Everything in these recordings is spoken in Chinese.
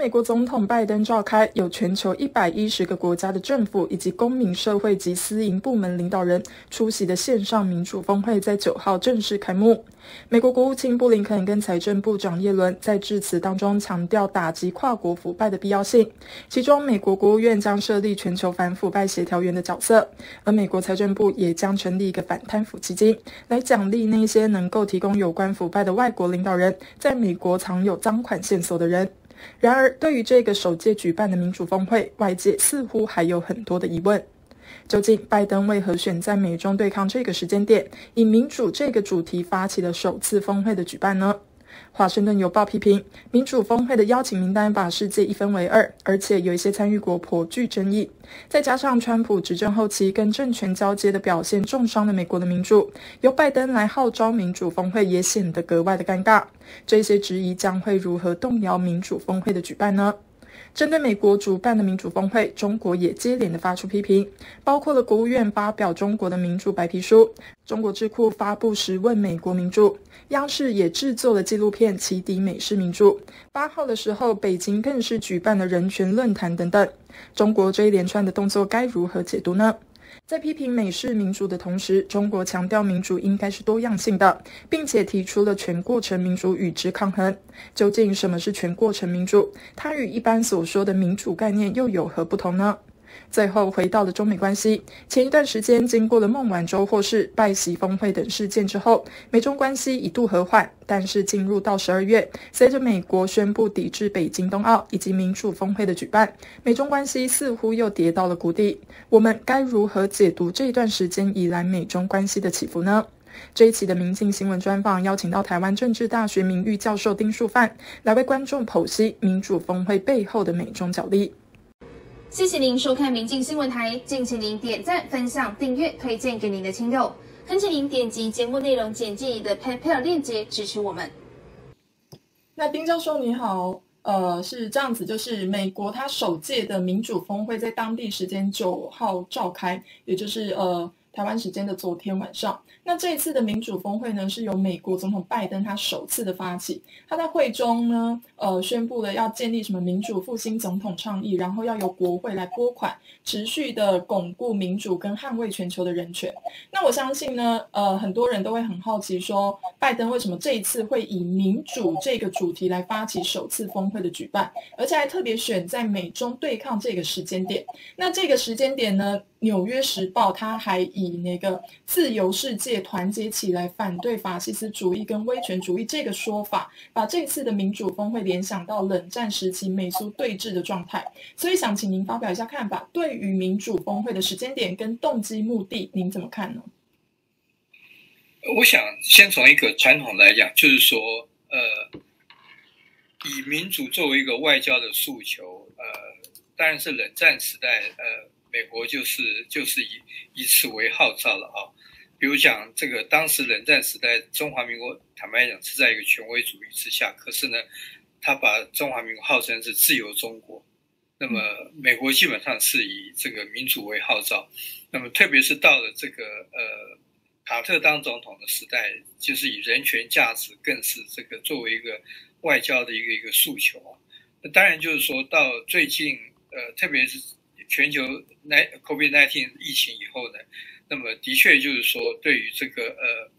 美国总统拜登召开有全球110个国家的政府以及公民社会及私营部门领导人出席的线上民主峰会在9号正式开幕。美国国务卿布林肯跟财政部长耶伦在致辞当中强调打击跨国腐败的必要性，其中美国国务院将设立全球反腐败协调员的角色，而美国财政部也将成立一个反贪腐基金，来奖励那些能够提供有关腐败的外国领导人在美国藏有赃款线索的人。然而，对于这个首届举办的民主峰会，外界似乎还有很多的疑问。究竟拜登为何选在美中对抗这个时间点，以民主这个主题发起了首次峰会的举办呢？华盛顿邮报批评，民主峰会的邀请名单把世界一分为二，而且有一些参与国颇具争议。再加上川普执政后期跟政权交接的表现重伤了美国的民主，由拜登来号召民主峰会也显得格外的尴尬。这些质疑将会如何动摇民主峰会的举办呢？针对美国主办的民主峰会，中国也接连的发出批评，包括了国务院发表中国的民主白皮书，中国智库发布时问美国民主，央视也制作了纪录片起底美式民主。8号的时候，北京更是举办了人权论坛等等。中国这一连串的动作该如何解读呢？在批评美式民主的同时，中国强调民主应该是多样性的，并且提出了全过程民主与之抗衡。究竟什么是全过程民主？它与一般所说的民主概念又有何不同呢？最后回到了中美关系，前一段时间经过了孟晚舟获释、拜习峰会等事件之后，美中关系一度和缓，但是进入到12月，随着美国宣布抵制北京冬奥以及民主峰会的举办，美中关系似乎又跌到了谷底。我们该如何解读这一段时间以来美中关系的起伏呢？这一期的民进新闻专访邀请到台湾政治大学名誉教授丁树范来为观众剖析民主峰会背后的美中角力。 谢谢您收看民进新闻台，敬请您点赞、分享、订阅、推荐给您的亲友，恳请您点击节目内容简介里的 PayPal 链接支持我们。 那丁教授你好，是这样子，就是美国它首届的民主峰会在当地时间9号召开，也就是台湾时间的昨天晚上。那这一次的民主峰会呢，是由美国总统拜登他首次的发起。他在会中呢，宣布了要建立什么民主复兴总统倡议，然后要由国会来拨款，持续的巩固民主跟捍卫全球的人权。那我相信呢，很多人都会很好奇说，拜登为什么这一次会以民主这个主题来发起首次峰会的举办，而且还特别选在美中对抗这个时间点。那这个时间点呢，纽约时报他还以那个自由世界团结起来反对法西斯主义跟威权主义这个说法，把这次的民主峰会联想到冷战时期美苏对峙的状态。所以想请您发表一下看法，对于民主峰会的时间点跟动机目的您怎么看呢？ 我想先从一个传统来讲，就是说以民主作为一个外交的诉求，当然是冷战时代美国就是以此为号召了啊。比如讲这个当时冷战时代中华民国坦白讲是在一个权威主义之下，可是呢他把中华民国号称是自由中国，那么美国基本上是以这个民主为号召，那么特别是到了这个卡特当总统的时代，就是以人权价值更是这个作为一个外交的一个诉求啊。那当然就是说到最近特别是全球 COVID-19 疫情以后呢，那么的确就是说对于这个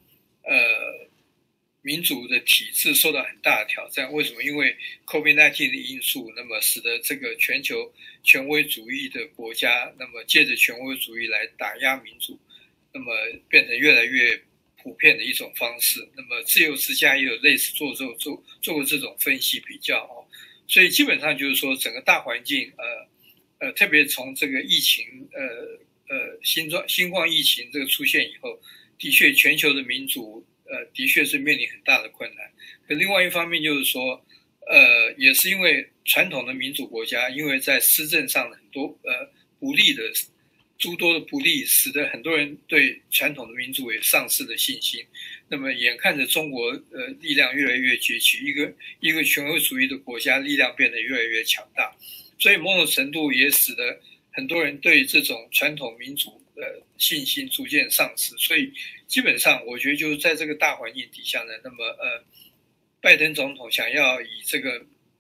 民主的体制受到很大的挑战。为什么？因为 COVID-19 的因素，那么使得这个全球权威主义的国家，那么借着权威主义来打压民主，那么变成越来越普遍的一种方式。那么自由之家也有类似做过这种分析比较哦。所以基本上就是说整个大环境特别从这个疫情新冠疫情这个出现以后，的确全球的民主的确是面临很大的困难。可另外一方面就是说也是因为传统的民主国家，因为在施政上很多诸多的不利，使得很多人对传统的民主也丧失了信心。那么眼看着中国力量越来越崛起，一个权威主义的国家力量变得越来越强大，所以某种程度也使得很多人对这种传统民主的信心逐渐丧失。所以基本上我觉得就是在这个大环境底下呢，那么拜登总统想要以这个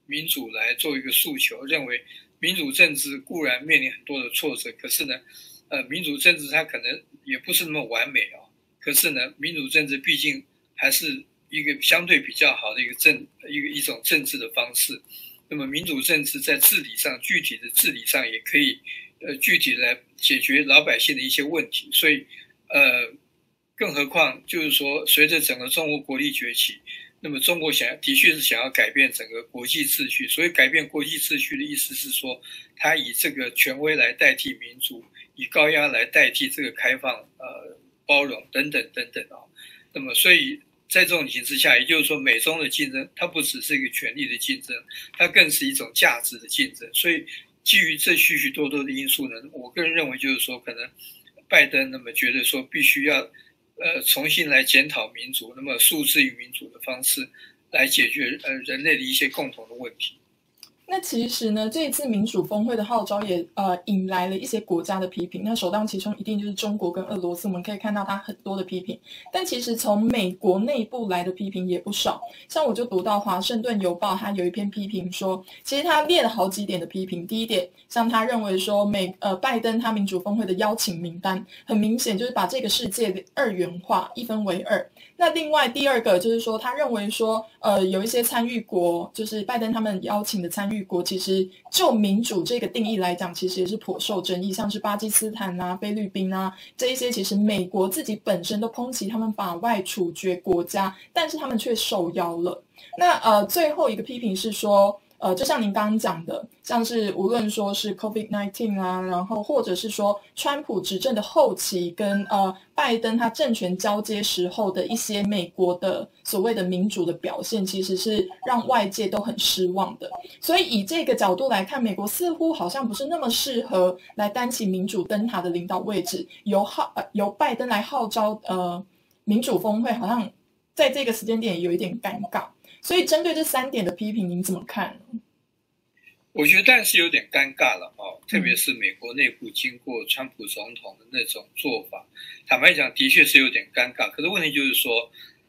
民主来做一个诉求，认为民主政治固然面临很多的挫折，可是呢，民主政治它可能也不是那么完美啊。可是呢，民主政治毕竟还是一个相对比较好的一种政治的方式。那么民主政治在治理上，具体的治理上也可以具体来解决老百姓的一些问题。所以更何况就是说，随着整个中国国力崛起，那么中国的确是想要改变整个国际秩序。所以改变国际秩序的意思是说，它以这个权威来代替民主，以高压来代替这个开放、包容等等等等啊。那么所以在这种情况之下，也就是说，美中的竞争它不只是一个权力的竞争，它更是一种价值的竞争。所以基于这许许多多的因素呢，我个人认为就是说，可能拜登那么觉得说必须要重新来检讨民主，那么诉之于民主的方式来解决人类的一些共同的问题。 那其实呢，这一次民主峰会的号召也引来了一些国家的批评。那首当其冲一定就是中国跟俄罗斯，我们可以看到它很多的批评。但其实从美国内部来的批评也不少。像我就读到《华盛顿邮报》，它有一篇批评说，其实他列了好几点的批评。第一点，像他认为说拜登他民主峰会的邀请名单，很明显就是把这个世界二元化，一分为二。那另外第二个就是说，他认为说，有一些参与国，就是拜登他们邀请的参与国，其实就民主这个定义来讲，其实也是颇受争议，像是巴基斯坦啊、菲律宾啊这一些，其实美国自己本身都抨击他们法外处决国家，但是他们却受邀了。那最后一个批评是说，就像您刚刚讲的，像是无论说是 COVID-19 啊，然后或者是说川普执政的后期跟拜登他政权交接时候的一些美国的所谓的民主的表现，其实是让外界都很失望的。所以以这个角度来看，美国似乎好像不是那么适合来担起民主灯塔的领导位置，由拜登来号召民主峰会，好像在这个时间点有一点尴尬。所以针对这3点的批评，您怎么看呢？ 我觉得当然是有点尴尬了特别是美国内部经过川普总统的那种做法，坦白讲的确是有点尴尬。可是问题就是说，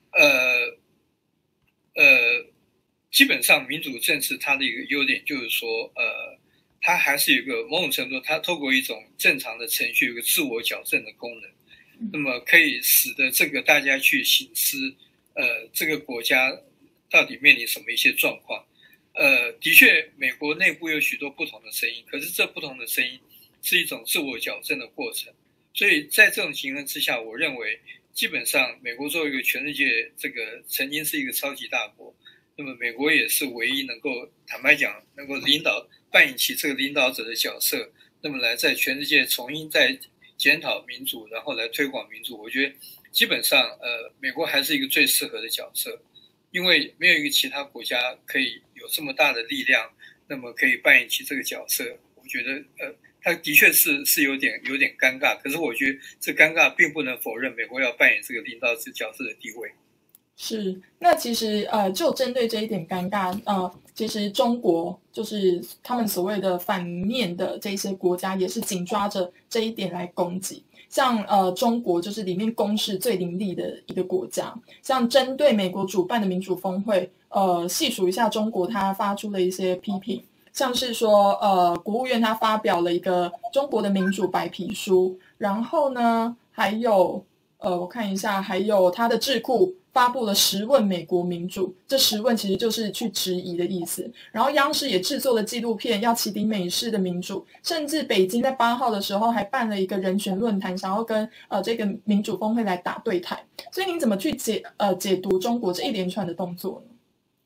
基本上民主政治它的一个优点就是说，它还是有一个某种程度，它透过一种正常的程序，有一个自我矫正的功能，那么可以使得这个大家去省思，这个国家到底面临什么一些状况。的确美国内部有许多不同的声音，可是这不同的声音是一种自我矫正的过程。所以在这种情况之下，我认为基本上美国作为一个全世界这个曾经是一个超级大国，那么美国也是唯一能够坦白讲能够扮演起这个领导者的角色，那么来在全世界重新再检讨民主，然后来推广民主。我觉得基本上美国还是一个最适合的角色，因为没有一个其他国家可以有这么大的力量，那么可以扮演起这个角色。我觉得他的确是有点尴尬，可是我觉得这尴尬并不能否认美国要扮演这个领导者角色的地位。 是，那其实就针对这一点尴尬，其实中国就是他们所谓的反面的这些国家，也是紧抓着这一点来攻击。像中国就是里面攻势最凌厉的一个国家，像针对美国主办的民主峰会，细数一下中国他发出的一些批评，像是说国务院他发表了一个中国的民主白皮书，然后呢还有我看一下，还有他的智库发布了10问美国民主，这10问其实就是去质疑的意思。然后央视也制作了纪录片，要启迪美式的民主，甚至北京在8号的时候还办了一个人权论坛，想要跟这个民主峰会来打对台。所以您怎么去解读中国这一连串的动作呢？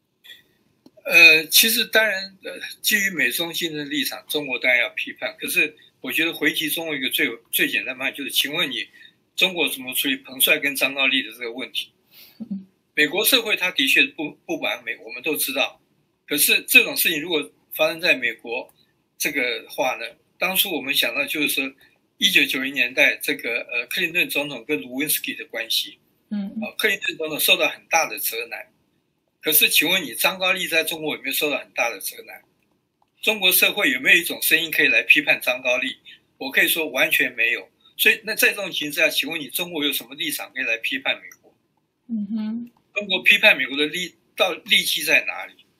其实当然基于美中竞争的立场，中国当然要批判。可是我觉得回击中国一个最简单的办法就是，请问你中国怎么处理彭帅跟张高丽的这个问题？美国社会它的确不完美，我们都知道。可是这种事情如果发生在美国这个话呢，当初我们想到就是说1990年代这个克林顿总统跟卢温斯基的关系，克林顿总统受到很大的责难。可是请问你张高丽在中国有没有受到很大的责难？中国社会有没有一种声音可以来批判张高丽？我可以说完全没有。所以那在这种情况下，请问你中国有什么立场可以来批判美国？中国批判美国的力气在哪里？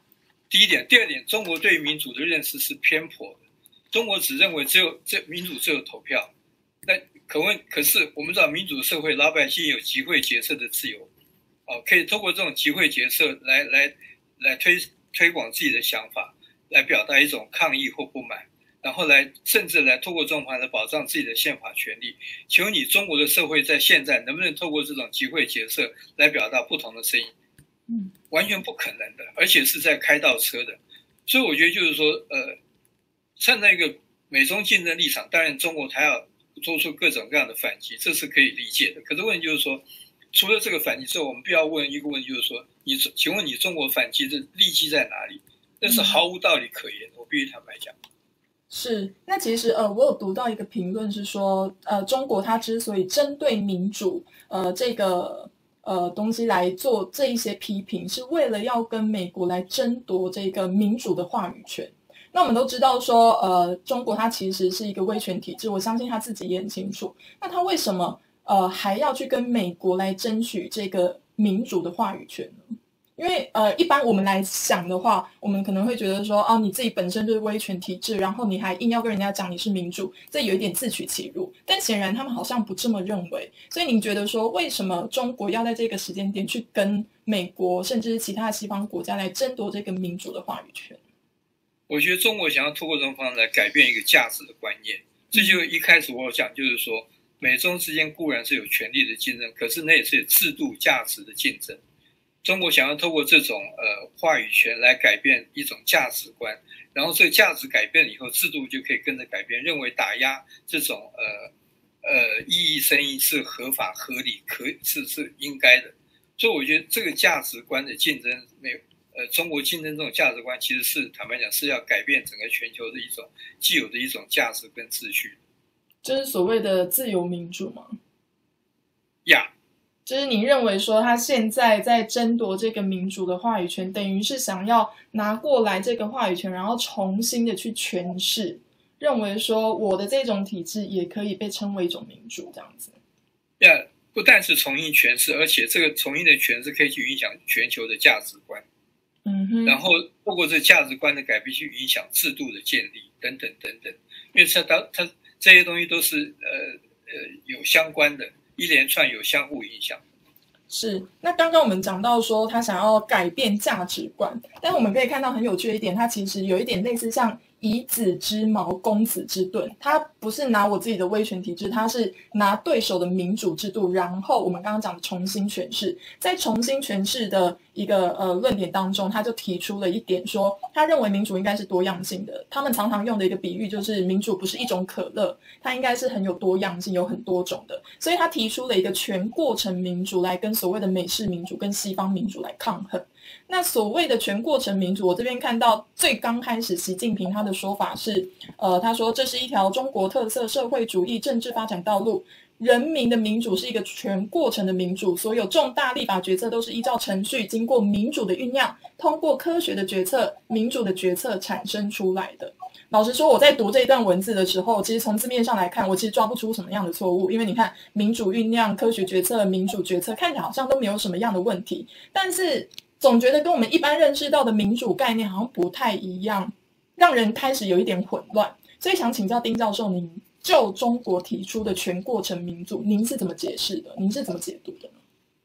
第一点，第二点，中国对民主的认识是偏颇的。中国只认为民主只有投票。那可是我们知道，民主社会老百姓有集会结社的自由，可以透过这种集会结社来推广自己的想法，来表达一种抗议或不满，然后甚至来透过这种方式来保障自己的宪法权利。请问你中国的社会在现在能不能透过这种集会结社来表达不同的声音？完全不可能的，而且是在开倒车的。所以我觉得就是说，站在一个美中竞争立场，当然中国它要做出各种各样的反击，这是可以理解的。可是问题就是说，除了这个反击之后，我们必要问一个问题，就是说，请问你中国反击的利基在哪里？那是毫无道理可言的，我必须坦白讲。 是，那其实我有读到一个评论是说，中国它之所以针对民主这个东西来做这一些批评，是为了要跟美国来争夺这个民主的话语权。那我们都知道说，中国它其实是一个威权体制，我相信他自己也很清楚。那他为什么还要去跟美国来争取这个民主的话语权呢？因为一般我们来想的话，我们可能会觉得说，你自己本身就是威权体制，然后你还硬要跟人家讲你是民主，这有一点自取其辱。但显然他们好像不这么认为。所以您觉得说，为什么中国要在这个时间点去跟美国甚至是其他的西方国家来争夺这个民主的话语权？ 我觉得中国想要透过这种方式来改变一个价值的观念。这就一开始我有讲，就是说美中之间固然是有权力的竞争，可是那也是制度价值的竞争。中国想要透过这种话语权来改变一种价值观，然后这个价值改变了以后，制度就可以跟着改变，认为打压这种异议声音是合法合理，是应该的。所以我觉得这个价值观的竞争中国竞争这种价值观，其实是坦白讲是要改变整个全球的一种既有的一种价值跟秩序。 就是所谓的自由民主吗？ 呀。 就是你认为说他现在在争夺这个民主的话语权，等于是想要拿过来这个话语权，然后重新的去诠释，认为说我的这种体制也可以被称为一种民主，这样子。 不但是重新诠释，而且这个重新的诠释可以去影响全球的价值观。然后透过这价值观的改变去影响制度的建立等等等等，因为它这些东西都是有相关的。一连串有相互影响。 是，那刚刚我们讲到说他想要改变价值观，但我们可以看到很有趣的一点，他其实有一点类似像以子之矛攻子之盾，他不是拿我自己的威权体制，他是拿对手的民主制度，然后我们刚刚讲的重新诠释，在重新诠释的一个论点当中，他就提出了一点说，他认为民主应该是多样性的。他们常常用的一个比喻就是民主不是一种可乐，它应该是很有多样性，有很多种的。所以他提出了一个全过程民主来跟所谓的美式民主跟西方民主来抗衡。那所谓的全过程民主，我这边看到最刚开始习近平他的说法是他说这是一条中国特色社会主义政治发展道路，人民的民主是一个全过程的民主，所有重大立法决策都是依照程序经过民主的酝酿，通过科学的决策民主的决策产生出来的。老实说，我在读这一段文字的时候，其实从字面上来看，我其实抓不出什么样的错误，因为你看民主酝酿、科学决策、民主决策看起来好像都没有什么样的问题，但是总觉得跟我们一般认识到的民主概念好像不太一样，让人开始有一点混乱。所以想请教丁教授，您就中国提出的全过程民主，您是怎么解释的？您是怎么解读的呢？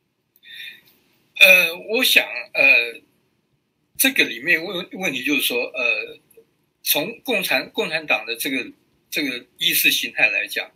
我想这个里面问题就是说从共产党的这个意识形态来讲，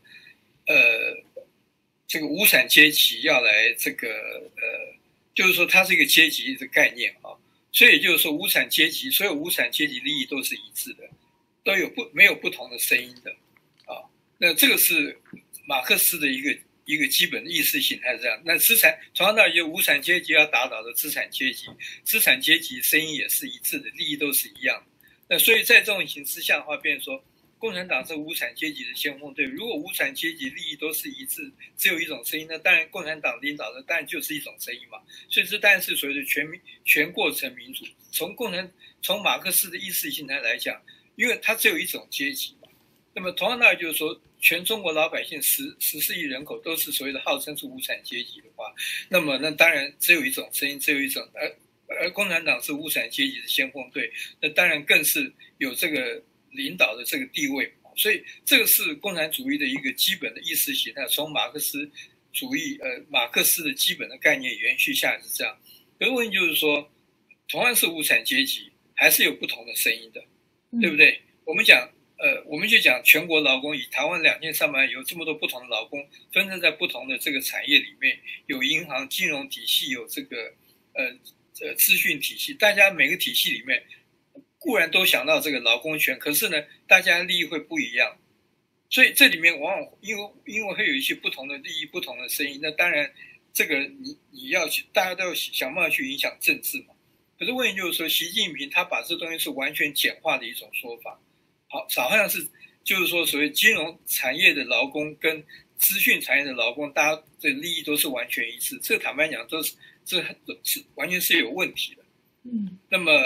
这个无产阶级要来这个就是说它是一个阶级的概念啊，所以就是说所有无产阶级利益都是一致的，都没有不同的声音的啊。那这个是马克思的一个基本的意识形态是这样。那同样道理，无产阶级要打倒的资产阶级声音也是一致的，利益都是一样的。那所以在这种形势下的话，变成说共产党是无产阶级的先锋队。如果无产阶级利益都是一致，只有一种声音，那当然共产党领导的当然就是一种声音嘛。所以这当然是所谓的全过程民主。从马克思的意识形态来讲，因为它只有一种阶级嘛。那么同样道理就是说，全中国老百姓14亿人口都是所谓的号称是无产阶级的话，那么那当然只有一种声音，只有一种而共产党是无产阶级的先锋队，那当然更是有这个领导的这个地位。所以这个是共产主义的一个基本的意识形态，从马克思主义马克思的基本的概念延续下来是这样。可是问题就是说，同样是无产阶级，还是有不同的声音的，对不对？我们就讲全国劳工，以台湾2300万有这么多不同的劳工，分散在不同的这个产业里面，有银行、金融体系，有这个资讯体系，大家每个体系里面固然都想到这个劳工权，可是呢，大家的利益会不一样，所以这里面往往因为会有一些不同的利益、不同的声音，那当然这个你要去，大家都要想办法去影响政治嘛。可是问题就是说，习近平他把这东西是完全简化的一种说法，好像是就是说，所谓金融产业的劳工跟资讯产业的劳工，大家的利益都是完全一致，这个坦白讲这是完全是有问题的。那么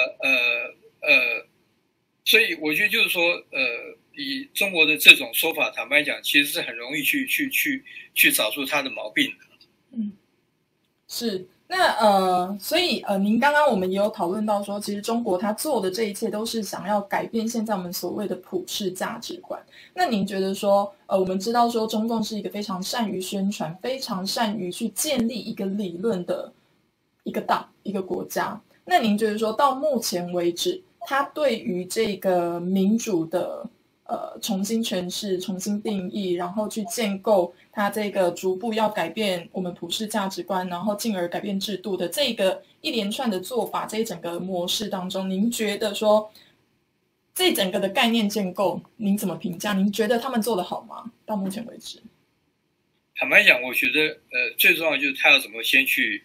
所以我觉得就是说，以中国的这种说法，坦白讲，其实是很容易去找出他的毛病的。 是。那所以您刚刚我们也有讨论到说，其实中国它做的这一切都是想要改变现在我们所谓的普世价值观。那您觉得说，我们知道说中共是一个非常善于宣传、非常善于去建立一个理论的一个党、一个国家。那您觉得说到目前为止，它对于这个民主的重新诠释、重新定义，然后去建构它这个逐步要改变我们普世价值观，然后进而改变制度的这个一连串的做法，这一整个模式当中，您觉得说这整个的概念建构，您怎么评价？您觉得他们做得好吗？到目前为止， 坦白讲，我觉得最重要就是他要怎么先去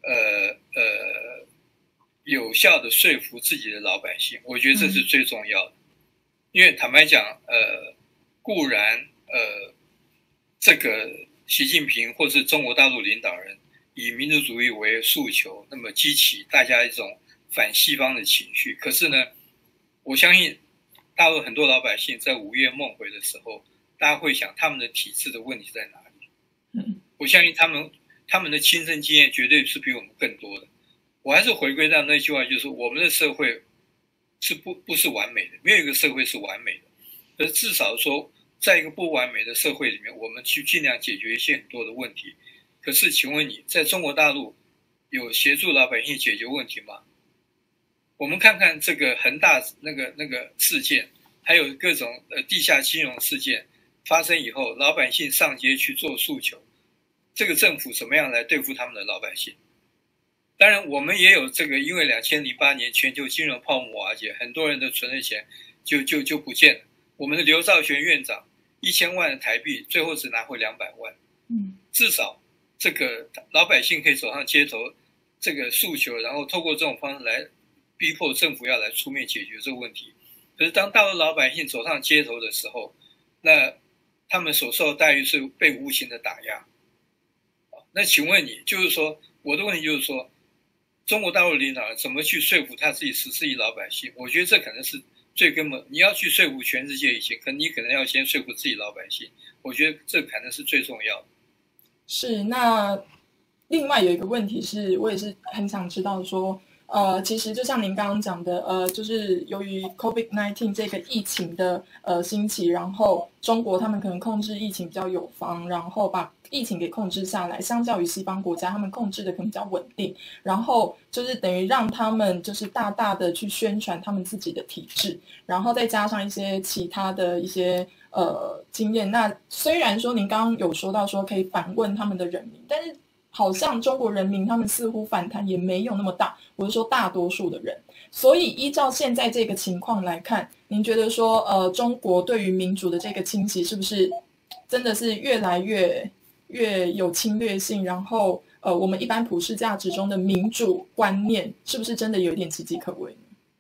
有效的说服自己的老百姓，我觉得这是最重要的。因为坦白讲，固然这个习近平或是中国大陆领导人以民族主义为诉求，那么激起大家一种反西方的情绪。可是呢，我相信大陆很多老百姓在午夜梦回的时候，大家会想他们的体制的问题在哪里？我相信他们的亲身经验绝对是比我们更多的。我还是回归到那句话，就是我们的社会是不是完美的，没有一个社会是完美的。可是至少说，在一个不完美的社会里面，我们去尽量解决一些很多的问题。可是，请问你在中国大陆有协助老百姓解决问题吗？我们看看这个恒大那个事件，还有各种地下金融事件发生以后，老百姓上街去做诉求，这个政府怎么样来对付他们的老百姓？当然，我们也有这个，因为2008年全球金融泡沫瓦解，很多人的存的钱就不见了。我们的刘兆玄院长1000万的台币，最后只拿回200万。至少这个老百姓可以走上街头，这个诉求，然后透过这种方式来逼迫政府要来出面解决这个问题。可是当大陆老百姓走上街头的时候，那他们所受的待遇是被无情的打压。那请问你，就是说，我的问题就是说，中国大陆领导人怎么去说服他自己14亿老百姓？我觉得这可能是最根本。你要去说服全世界以前，你可能要先说服自己老百姓。我觉得这可能是最重要的。 是。那另外有一个问题是，我也是很想知道说，其实就像您刚刚讲的，就是由于 COVID-19 这个疫情的兴起，然后中国他们可能控制疫情比较有方，然后把疫情给控制下来，相较于西方国家，他们控制的可能比较稳定，然后就是等于让他们就是大大的去宣传他们自己的体制，然后再加上一些其他的一些经验。那虽然说您刚刚有说到说可以反问他们的人民，但是好像中国人民他们似乎反弹也没有那么大，我是说大多数的人。所以依照现在这个情况来看，您觉得说中国对于民主的这个侵袭是不是真的是越来越有侵略性，然后我们一般普世价值中的民主观念是不是真的有点岌岌可危呢？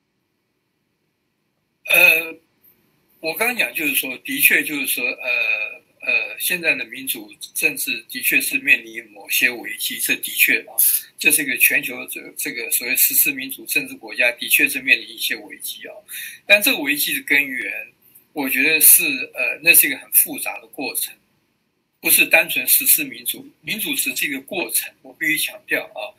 我刚刚讲就是说，的确就是说，现在的民主政治的确是面临某些危机，这的确啊，这是一个全球这个所谓实施民主政治国家的确是面临一些危机啊。但这个危机的根源，我觉得是那是一个很复杂的过程。不是单纯实施民主，民主只是一个过程，我必须强调啊，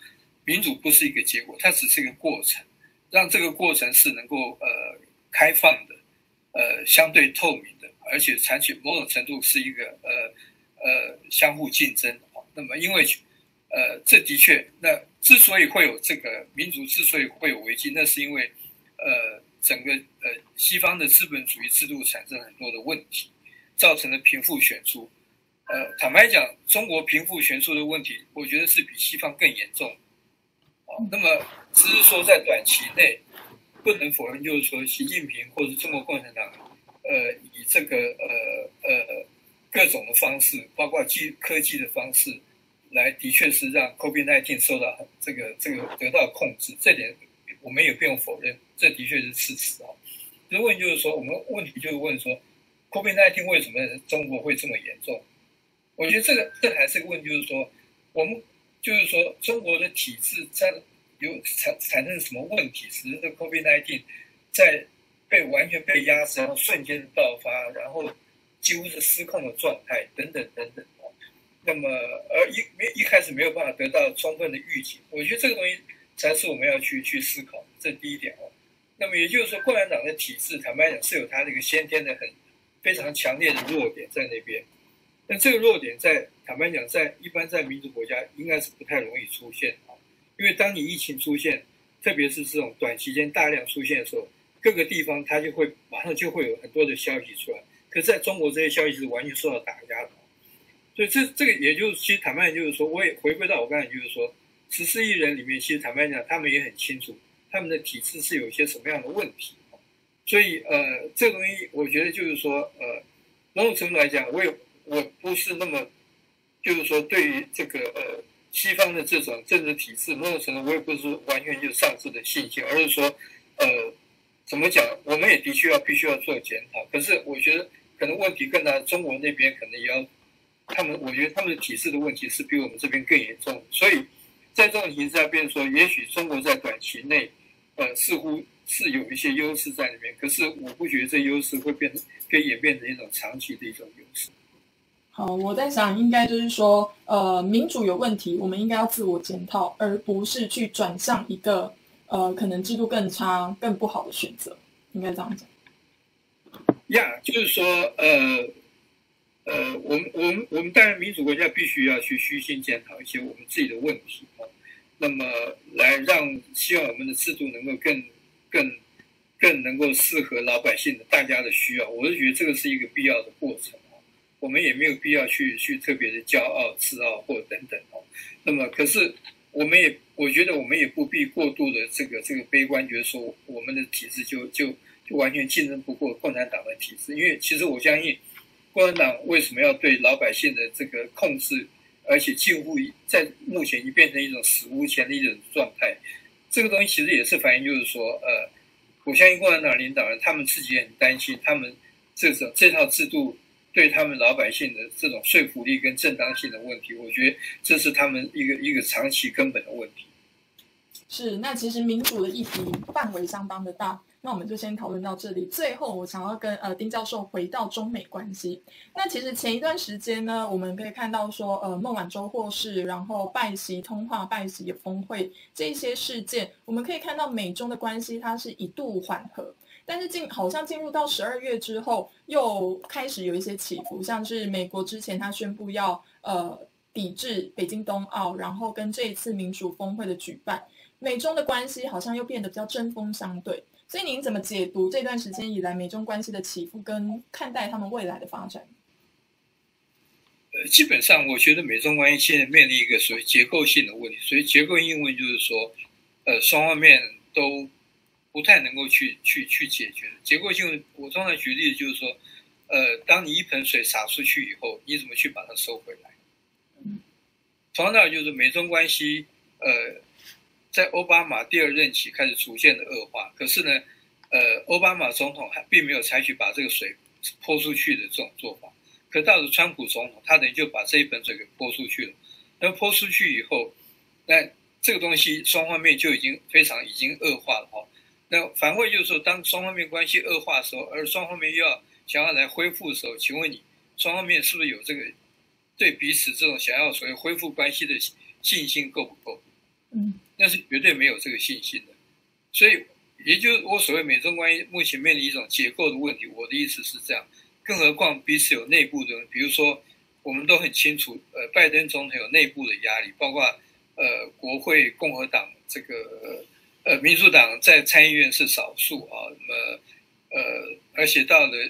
民主不是一个结果，它只是一个过程，让这个过程是能够开放的，相对透明的，而且采取某种程度是一个相互竞争。那么因为这的确，那之所以会有这个民主之所以会有危机，那是因为整个西方的资本主义制度产生很多的问题，造成了贫富悬殊。坦白讲，中国贫富悬殊的问题，我觉得是比西方更严重。那么只是说在短期内，不能否认，就是说习近平或者中国共产党，以这个各种的方式，包括科技的方式，来的确是让 COVID-19 受到这个得到控制，这点我们也不用否认，这的确是事实啊。这问就是说，我们问题就是问说 ，COVID-19 为什么中国会这么严重？我觉得这还是个问题，就是说，我们就是说中国的体制产生什么问题，使得这 COVID-19 在完全被压制，然后瞬间爆发，然后几乎是失控的状态，等等等等。那么一开始没有办法得到充分的预警，我觉得这个东西才是我们要去思考，这第一点哦。那么也就是说，共产党的体制，坦白讲是有它这个先天的非常强烈的弱点在那边。但这个弱点坦白讲，一般在民主国家应该是不太容易出现啊，因为当你疫情出现，特别是这种短期间大量出现的时候，各个地方它马上就会有很多的消息出来。可是在中国这些消息是完全受到打压的，所以这个也就是其实坦白讲就是说，我也回归到我刚才就是说，14亿人里面，其实坦白讲他们也很清楚他们的体制是有一些什么样的问题，所以这个东西我觉得就是说某种程度来讲，我不是那么，就是说对于这个西方的这种政治体制，某种程度我也不是说完全就丧失的信心，而是说怎么讲，我们也的确必须要做检讨。可是我觉得可能问题更大，中国那边可能也要我觉得他们的体制的问题是比我们这边更严重，所以在这种情况下，变成说也许中国在短期内似乎是有一些优势在里面，可是我不觉得这优势可以演变成一种长期的一种优势。 好，我在想，应该就是说，民主有问题，我们应该要自我检讨，而不是去转向一个可能制度更差、更不好的选择，应该这样讲。 就是说，我们当然民主国家必须要去虚心检讨一些我们自己的问题，那么来希望我们的制度能够更能够适合老百姓的大家的需要。我是觉得这个是一个必要的过程。我们也没有必要去特别的骄傲、自傲或等等那么，可是我觉得我们也不必过度的这个悲观，觉得说我们的体制就完全竞争不过共产党的体制。因为其实我相信，共产党为什么要对老百姓的这个控制，而且近乎在目前已经变成一种史无前例的状态。这个东西其实也是反映，就是说，我相信共产党领导人他们自己也很担心，他们这套制度对他们老百姓的这种说服力跟正当性的问题，我觉得这是他们一个长期根本的问题。 是，那其实民主的议题范围相当的大，那我们就先讨论到这里。最后，我想要跟丁教授回到中美关系。那其实前一段时间呢，我们可以看到说，孟晚舟获释，然后拜习通话、拜习峰会这些事件，我们可以看到美中的关系它是一度缓和。但是好像进入到12月之后，又开始有一些起伏，像是美国之前他宣布要抵制北京冬奥，然后跟这一次民主峰会的举办，美中的关系好像又变得比较针锋相对。所以您怎么解读这段时间以来美中关系的起伏，跟看待他们未来的发展？ 基本上我觉得美中关系现在面临一个所谓结构性的问题，所以结构性问题就是说，双方面都不太能够去解决。结构性，我通常举例子就是说，当你一盆水洒出去以后，你怎么去把它收回来？同样的，就是美中关系，在奥巴马第二任期开始逐渐的恶化，可是呢，奥巴马总统还并没有采取把这个水泼出去的这种做法，可到了川普总统，他等于就把这一盆水给泼出去了。那泼出去以后，那这个东西双方面就已经恶化了那反过来就是说，当双方面关系恶化的时候，而双方面又想要来恢复的时候，请问你双方面是不是有这个对彼此这种想要所谓恢复关系的信心够不够？ 那是绝对没有这个信心的。所以也就是我所谓美中关系目前面临一种结构的问题，我的意思是这样。更何况彼此有内部的，比如说我们都很清楚，拜登总统有内部的压力，包括国会共和党这个民主党在参议院是少数啊，那么而且到了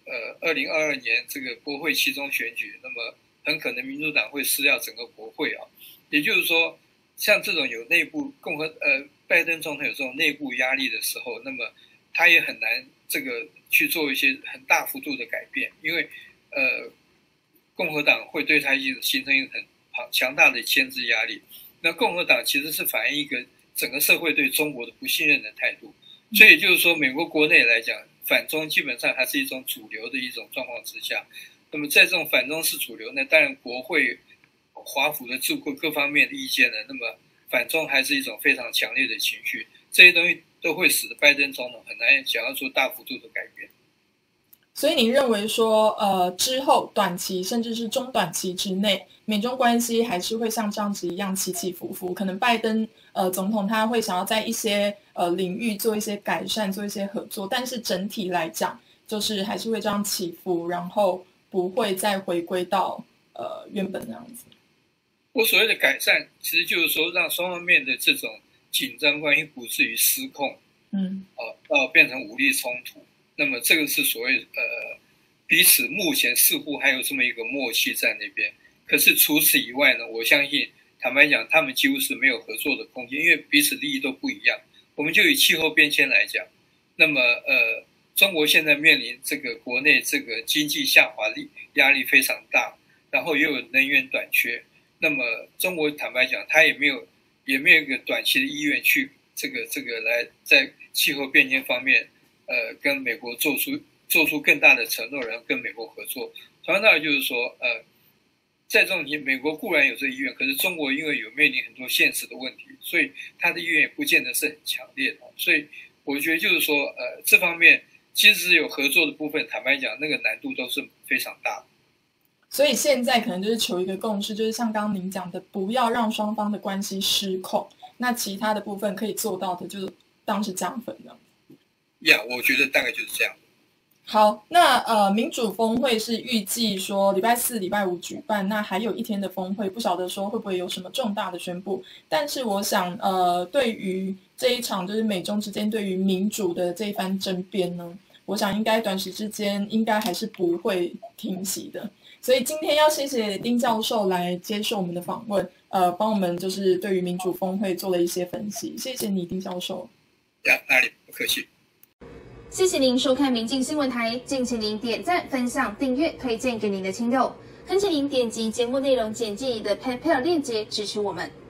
2022年这个国会期中选举，那么很可能民主党会失掉整个国会啊。也就是说，像这种有内部拜登总统有这种内部压力的时候，那么他也很难这个去做一些很大幅度的改变，因为共和党会对他形成一个很强大的牵制压力。那共和党其实是反映一个整个社会对中国的不信任的态度，所以就是说，美国国内来讲，反中基本上还是一种主流的一种状况之下。那么在这种反中是主流，那当然国会、华府的智库各方面的意见呢，那么反中还是一种非常强烈的情绪，这些东西都会使得拜登总统很难想要做大幅度的改变。 所以你认为说，之后短期甚至是中短期之内，美中关系还是会像这样子一样起起伏伏？可能拜登总统他会想要在一些领域做一些改善，做一些合作，但是整体来讲，就是还是会这样起伏，然后不会再回归到原本那样子。 我所谓的改善，其实就是说让双方面的这种紧张关系不至于失控，到变成武力冲突。那么这个是所谓彼此目前似乎还有这么一个默契在那边。可是除此以外呢，我相信坦白讲，他们几乎是没有合作的空间，因为彼此利益都不一样。我们就以气候变迁来讲，那么中国现在面临这个国内这个经济下滑压力非常大，然后又有能源短缺。那么中国坦白讲，它也没有一个短期的意愿去这个来在气候变迁方面跟美国做出更大的承诺，然后跟美国合作。同样道理就是说在这种情况，美国固然有这个意愿，可是中国因为有面临很多现实的问题，所以他的意愿也不见得是很强烈的。所以我觉得就是说这方面即使有合作的部分，坦白讲那个难度都是非常大的。 所以现在可能就是求一个共识，就是像刚刚您讲的，不要让双方的关系失控，那其他的部分可以做到的就是当是加分的。 我觉得大概就是这样。 好，那民主峰会是预计说礼拜4、礼拜5举办，那还有1天的峰会，不晓得说会不会有什么重大的宣布。但是我想对于这一场就是美中之间对于民主的这一番争辩呢，我想应该短时之间应该还是不会停息的。所以今天要谢谢丁教授来接受我们的访问，帮我们就是对于民主峰会做了一些分析，谢谢你丁教授。 哪里，不客气。 谢谢您收看民进新闻台，敬请您点赞、分享、订阅、推荐给您的亲友，恳请您点击节目内容简介里的 PayPal 链接支持我们。